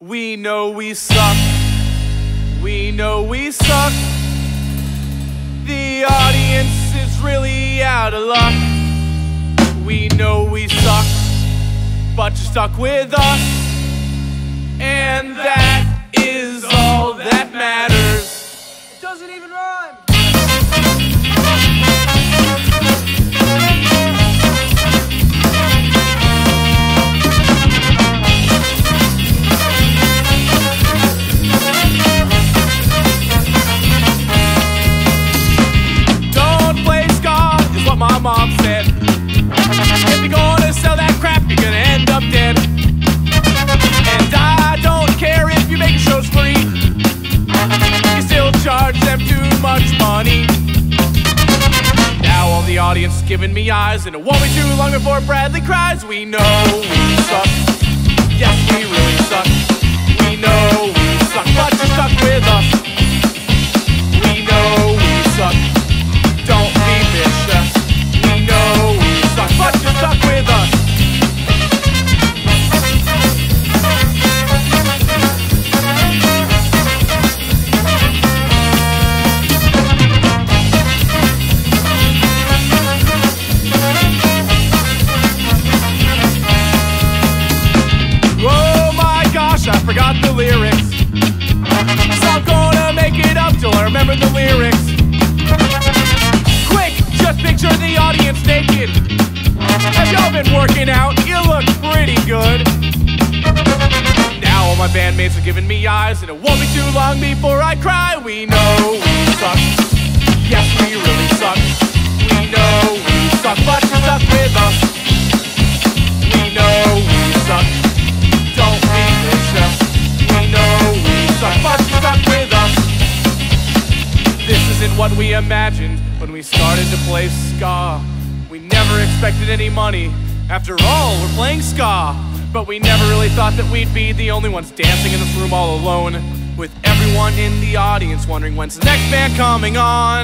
We know we suck. We know we suck. The audience is really out of luck. We know we suck, but you're stuck with us, and that is all that matters. It doesn't even rhyme. My mom said, if you're gonna sell that crap, you're gonna end up dead. And I don't care if you make shows free, you still charge them too much money. Now all the audience is giving me eyes, and it won't be too long before Bradley cries. We know we suck. Yes, we really suck. We know we suck, but you're stuck with us. We know we suck. Don't be vicious. We know we suck, but you're stuck with us. Oh my gosh, I forgot the lyrics. So I'm gonna make it up till I remember the lyrics. Just picture the audience naked. Have y'all been working out? You look pretty good. Now all my bandmates are giving me eyes, and it won't be too long before I cry. We know we suck. Yes, we really suck. We know we suck, but you're stuck with us. We know we suck. Don't be vicious. We know we suck, but you're stuck with us. This isn't what we imagined when we started to play ska. We never expected any money. After all, we're playing ska. But we never really thought that we'd be the only ones dancing in this room all alone, with everyone in the audience wondering when's the next band coming on.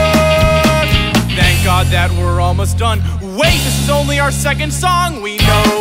That we're almost done. Wait, this is only our second song. We know